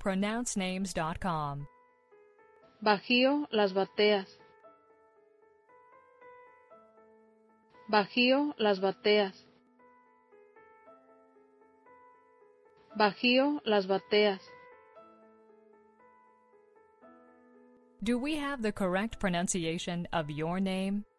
pronouncenames.com. Bajio, las Bateas. Bajio, las Bateas. Bajio, las Bateas. Do we have the correct pronunciation of your name?